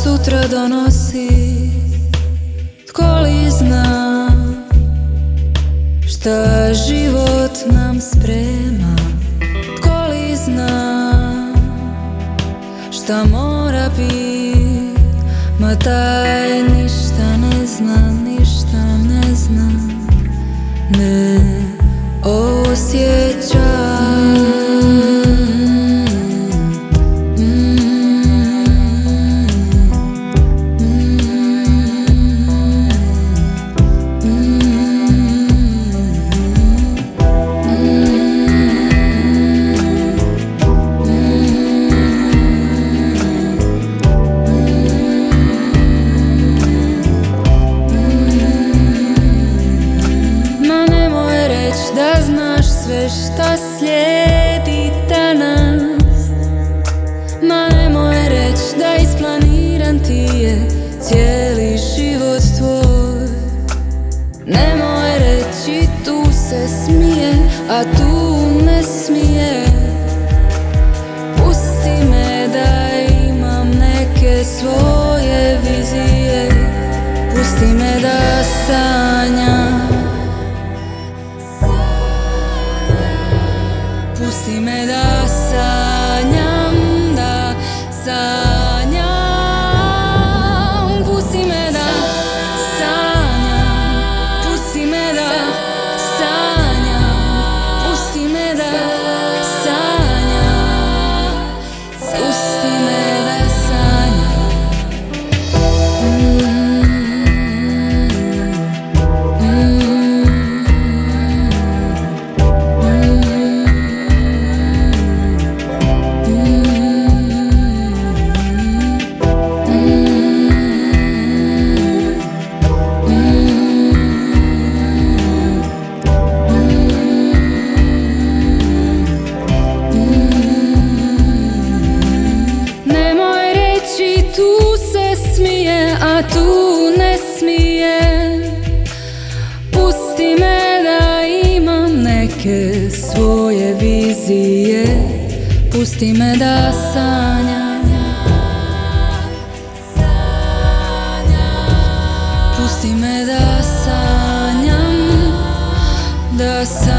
sutra donosi? Tko li zna šta život nam sprema? Tko li zna šta mora bit? Ma taj ništa ne zna, ništa ne zna, ne osjeća. Da znaš sve šta slijedi danas, ma nemoj reć da isplaniran ti je cijeli život tvoj. Nemoj reći tu se smije, a tu ne smije. Pusti me da imam neke svoje vizije, pusti me da sanjam, pusti me da sanjam, da sanjam. Pusti me da sanjam, pusti me da sanjam, pusti me da sanjam, pusti me da sanjam. Tu se smije, a tu ne smije. Pusti me da imam neke svoje vizije, pusti me da sanjam, pusti me da sanjam, da sanjam.